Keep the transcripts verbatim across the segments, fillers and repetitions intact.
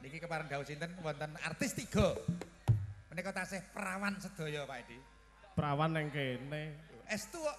Niki kepareng dawuh sinten wonten artis tiga. Menika tasih perawan sedaya Pak Edi. Perawan nang kene. Estu kok.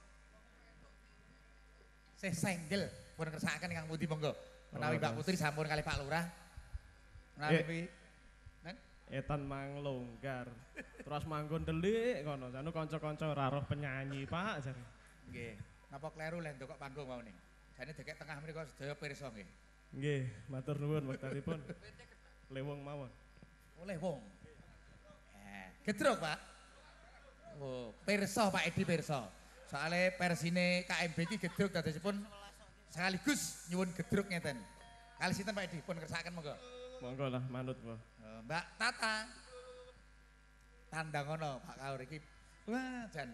Sih senggel pun kersakaken Kang Budi monggo. Menawi Mbak Putri sampun kali Pak Lurah. Menawi nen etan mang longgar. Terus manggon delik kono. Jane kanca-kanca ora roh penyanyi, Pak jare. Nggih. Napa kleru lek ndok panggung mau ning. Jane dekek tengah mriku sedaya pirsa nggih. Nggih, matur nuwun wektanipun. Lewong mawon. Oleh wong. Eh, gedruk, Pak. Oh, pirsa Pak Edi pirsa. Soale versine K M B iki gedruk dadosipun sekaligus nyuwun gedruk ngeten. Kali sinten Pak Edi pun kersakaken monggo. Monggo lah manut kok. Mbak Tata. Tandang ngono Pak Kaur iki. Wah, jan.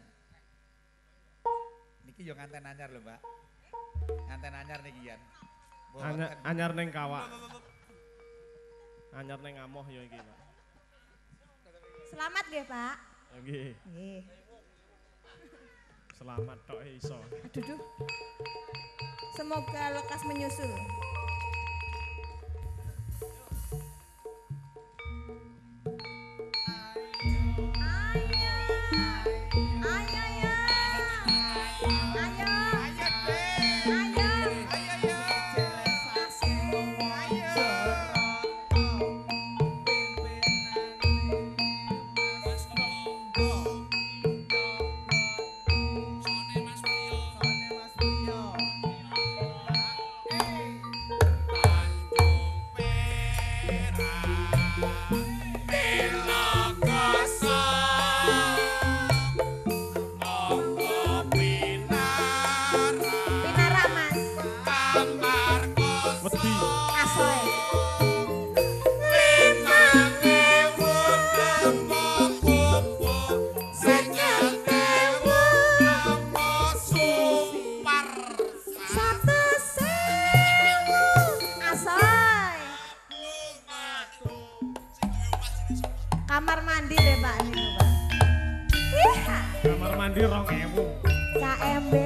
Niki yo nganten anyar lho, Mbak. Nganten anyar niki jan. Anyar, anyar ning kawak. Anyar ning amoh ya iki, Pak. Selamat nggih, Pak. Nggih. Nggih. Selamat tok iso. Aduh duh. Semoga lekas menyusul. Kamar mandi deh Pak niku Pak. Kamar mandi rong ewu. K M B.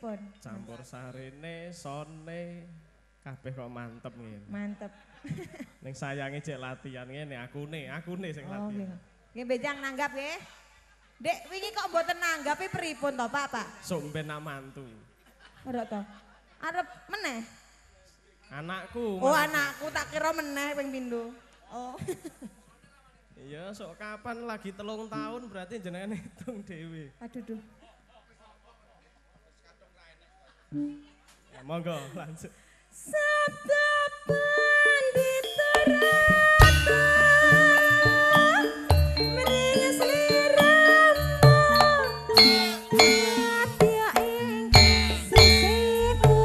pripun? Campur sarine, sone, kabeh kok mantep ngene. Mantep. Ning sayange cek latihan ngene, akune, akune sing Oh nggih. latihan. Nggih Bejang nanggap nggih. Dek, wingi kok mboten nanggapi pripun to, Pak, Pak? Sumben nak mantu. Ora to. Arep meneh. Anakku. Oh, maksudnya. anakku tak kira meneh ping pindho. Oh. Iya, sok kapan lagi telung tahun berarti jenengan hitung dhewe. Aduh duh. Ya monggo lanjut. Sabda pandit rata meringes liramu hati ing sisiku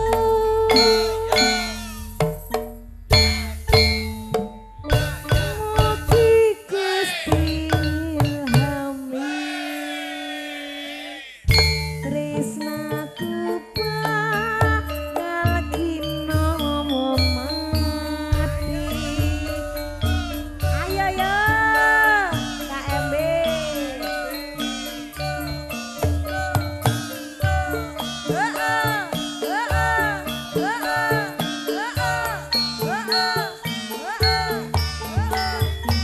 mugi Gusti ilhami tresnaku bakal kino mati. Ayo yo K M B. Heeh, heeh, heeh, heeh, heeh,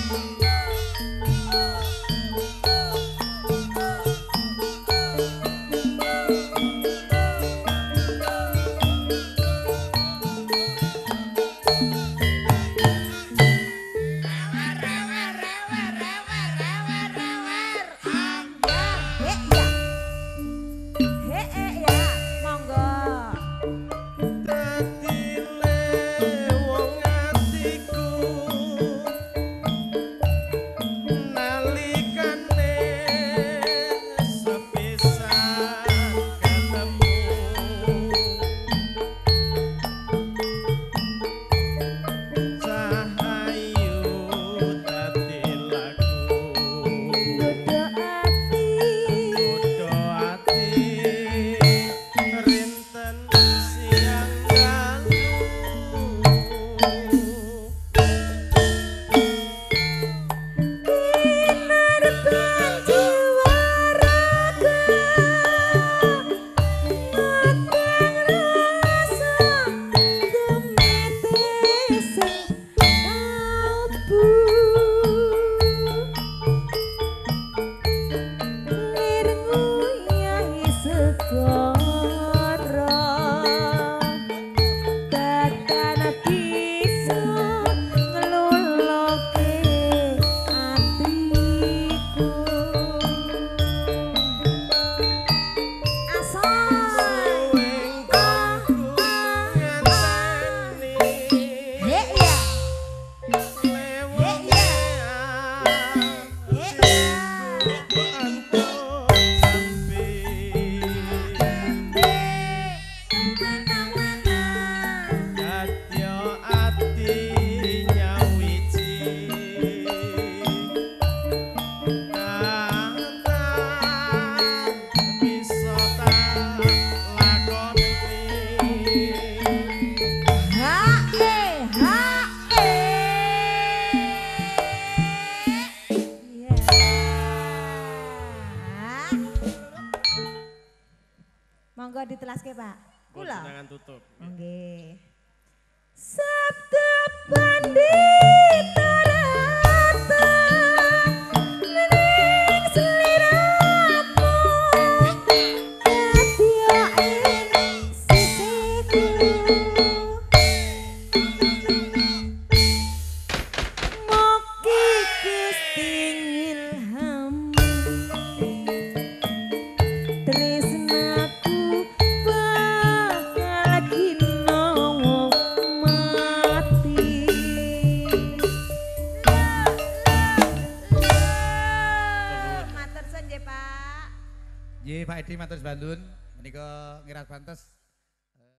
Hee ya, monggo. Dadine wong atiku nalikane sepisan ketemu Cahayu dadi lagu Dodo ati. Kudu ati rinten siang dalu Pinarban jiwa raga matang rasa tumete sing abu lirmu yai segara tekan bisa ngeloloke atiku asal Suwing kangku ngenteni hek ya lewong hek ya hek hek ya antuk sampe mana-mana Kadya ati nyawiji Tantan bisa tak lakoni Hae, hae. Iya. Monggo ditelaske, Pak. Kula. Jangan tutup. Nggih. Sabda pandita rata mending seliramu kadya ing sisiku mugi Gusti ilhami tresnaku bakal kino mati. Matur suwun nggih, Pak. Nggih Pak Edi matur sebandun menika ngirat pantes